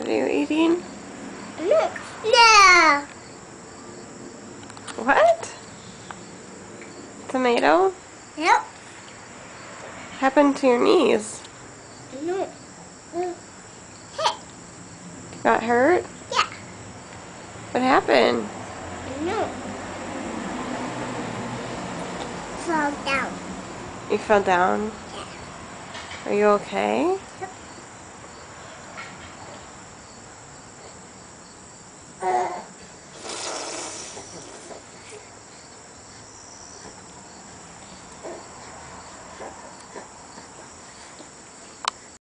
What are you eating? Look. No. What? Tomato? Yep. What happened to your knees? No. Hit. Got hurt? Yeah. What happened? No. Fall down. You fell down? Yeah. Are you okay?